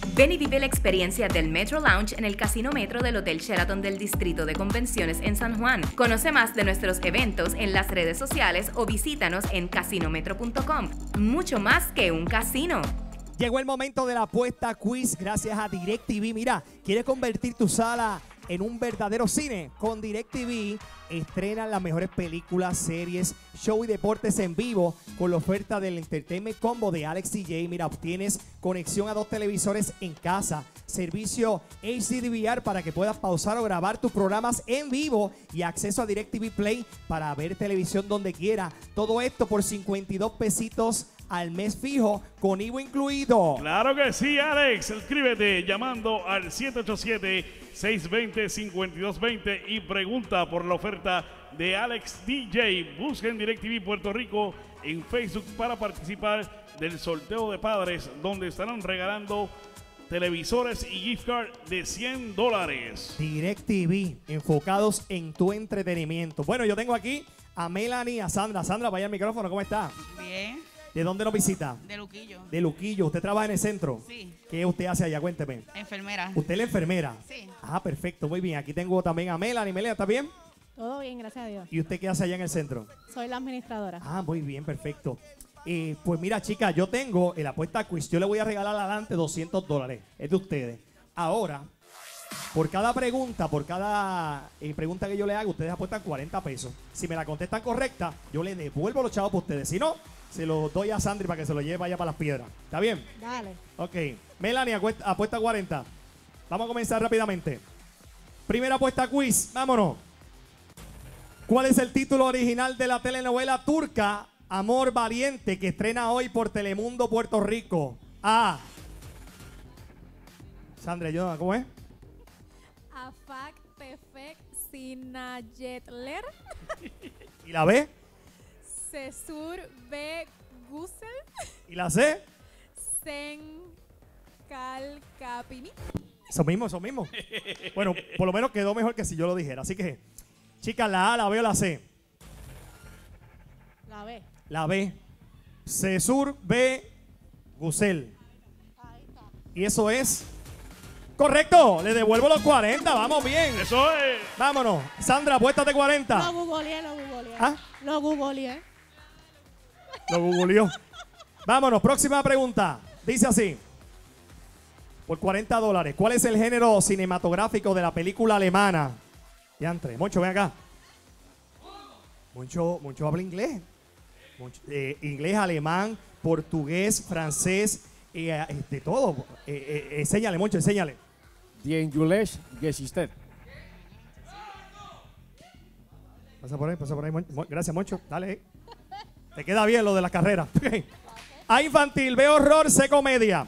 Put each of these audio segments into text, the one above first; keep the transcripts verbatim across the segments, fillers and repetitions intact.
Ven y vive la experiencia del Metro Lounge en el Casino Metro del Hotel Sheraton del Distrito de Convenciones en San Juan. Conoce más de nuestros eventos en las redes sociales o visítanos en casino metro punto com. Mucho más que un casino. Llegó el momento de la apuesta quiz gracias a DirecTV. Mira, ¿quieres convertir tu sala en un verdadero cine? Con DirecTV estrenan las mejores películas, series, show y deportes en vivo con la oferta del Entertainment Combo de Alex D J. Mira, obtienes conexión a dos televisores en casa, servicio H D V R para que puedas pausar o grabar tus programas en vivo y acceso a DirecTV Play para ver televisión donde quiera. Todo esto por cincuenta y dos pesitos al mes fijo, con I V A incluido. Claro que sí, Alex. Escríbete llamando al siete ocho siete, seis dos cero, cinco dos dos cero y pregunta por la oferta de Alex D J. Busquen DirecTV Puerto Rico en Facebook para participar del sorteo de padres, donde estarán regalando televisores y gift card de cien dólares. DirecTV, enfocados en tu entretenimiento. Bueno, yo tengo aquí a Melanie, a Sandra. Sandra, vaya al micrófono, ¿cómo está? Bien. ¿De dónde nos visita? De Luquillo. De Luquillo. ¿Usted trabaja en el centro? Sí. ¿Qué usted hace allá? Cuénteme. Enfermera. ¿Usted es la enfermera? Sí. Ah, perfecto, muy bien. Aquí tengo también a Melanie. Melania, ¿está bien? Todo bien, gracias a Dios. ¿Y usted qué hace allá en el centro? Soy la administradora. Ah, muy bien, perfecto. Eh, pues mira, chicas, yo tengo el apuesta quiz. Yo le voy a regalar adelante doscientos dólares. Es de ustedes. Ahora, por cada pregunta, por cada eh, pregunta que yo le haga, ustedes apuestan cuarenta pesos. Si me la contestan correcta, yo le devuelvo los chavos para ustedes. Si no, se los doy a Sandri para que se lo lleve allá para las piedras. ¿Está bien? Dale. Ok. Melanie, apuesta, apuesta cuarenta. Vamos a comenzar rápidamente. Primera apuesta quiz. Vámonos. ¿Cuál es el título original de la telenovela turca Amor Valiente que estrena hoy por Telemundo Puerto Rico? A. Sandra, ayúdame, ¿cómo es? Afak Tefek Sinayetler. ¿Y la B? Sesur B. Gusel. ¿Y la C? Sen Kalkapini. Eso mismo, eso mismo. Bueno, por lo menos quedó mejor que si yo lo dijera. Así que, chicas, la A, la B o la C. La B. La B. Sesur B. Gusel. Ahí está. Y eso es correcto. Le devuelvo los cuarenta. Vamos bien. Eso es. Vámonos. Sandra, apuéstate cuarenta. Lo googleé, lo googleé. ¿Ah? Lo googleé. Lo googleó. Vámonos, próxima pregunta. Dice así. Por cuarenta dólares. ¿Cuál es el género cinematográfico de la película alemana? Diantre. Moncho, ven acá. Moncho, Moncho habla inglés. Moncho, eh, inglés, alemán, portugués, francés, eh, eh, de todo. Eh, eh, enséñale, Moncho, enséñale. Die English Geschichte. Pasa por ahí, pasa por ahí. Moncho. Gracias, Moncho. Dale. eh. Te queda bien lo de la carrera. A infantil, B horror, C comedia.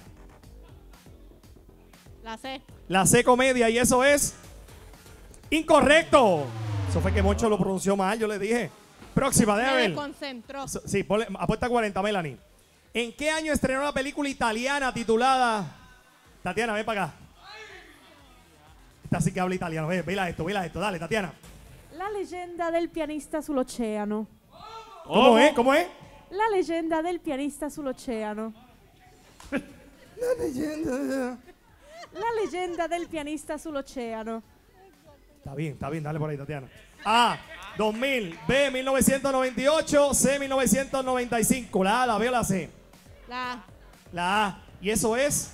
La C. La C comedia y eso es incorrecto. Eso fue que Moncho lo pronunció mal, yo le dije. Próxima, déjame Me ver. desconcentró. So- Sí, ponle, apuesta cuarenta, Melanie. ¿En qué año estrenó la película italiana titulada? Tatiana, ven para acá. Esta sí que habla italiano. Ve, vela esto, vela esto. Dale, Tatiana. La leggenda del pianista sull'oceano. ¿Cómo es? ¿Cómo es? La leggenda del pianista sull'oceano. La leyenda. La leggenda del pianista sull'oceano. Está bien, está bien, dale por ahí, Tatiana. A, dos mil. B, mil novecientos noventa y ocho. C, mil novecientos noventa y cinco. La A, la B o la C. La A. La A. Y eso es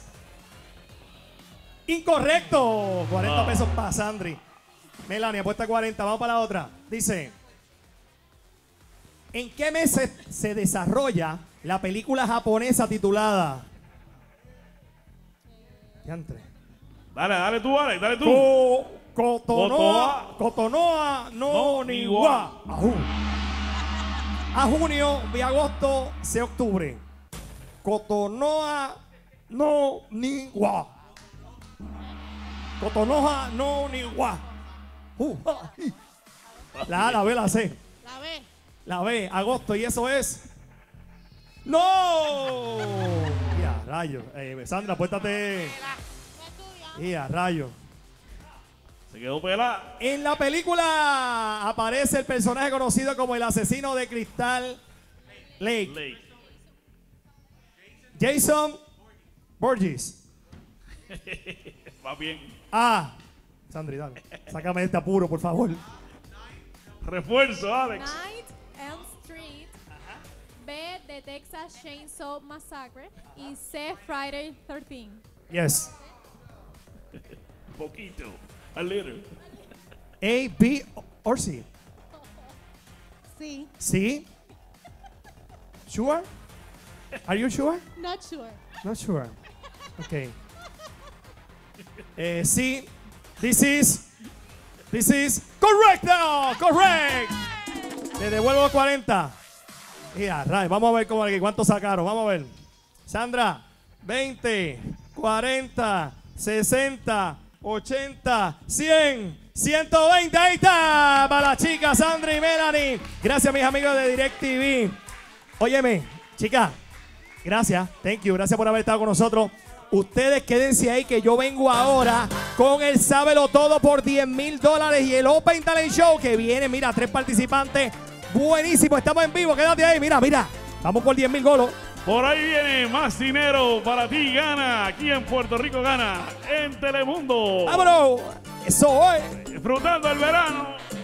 incorrecto. cuarenta Ah. pesos para Sandri. Melanie, apuesta cuarenta. Vamos para la otra. Dice, ¿en qué mes se, se desarrolla la película japonesa titulada? Diantre. Dale, dale tú, Alex, dale tú. Ko- Kotonoa, Kotoa. Kotonoa no No Niwa. Ajú. A junio, de agosto, C octubre. Kotonoa no Niwa. Kotonoha no Niwa. Uh, ah, y. La A, la B, la C. La B. La B, agosto, y eso es. ¡No! Ya, rayo. Eh, Sandra, apuéstate. Ya, rayo. Se quedó pelada. En la película aparece el personaje conocido como el asesino de Crystal Lake. Lake. Jason Borges. Va bien. A. Sandri, dale. Sácame de este apuro, por favor. Refuerzo, Alex. Night Elm Street. B. The Texas Chainsaw Massacre. Y C. Friday thirteen. Yes. Poquito. A little. A, B, or C. Sí. C. Sure? Are you sure? Not sure. Not sure. Okay. Eh, sí. This is. This is correct. No, correct. Le devuelvo cuarenta. Mira, Ray, vamos a ver cómo, cuánto sacaron. Vamos a ver. Sandra, veinte, cuarenta, sesenta, ochenta, cien, ciento veinte. Ahí está. Para las chicas, Sandra y Melanie. Gracias, mis amigos de DirecTV. Óyeme, chicas. Gracias. Thank you. Gracias por haber estado con nosotros. Ustedes quédense ahí que yo vengo ahora con el Sábelo Todo por diez mil dólares y el Open Talent Show que viene. Mira, tres participantes. Buenísimo. Estamos en vivo. Quédate ahí. Mira, mira. Vamos por diez mil golos. Por ahí viene más dinero para ti. Gana. Aquí en Puerto Rico gana. En Telemundo. ¡Vámonos! Eso es. Disfrutando el verano.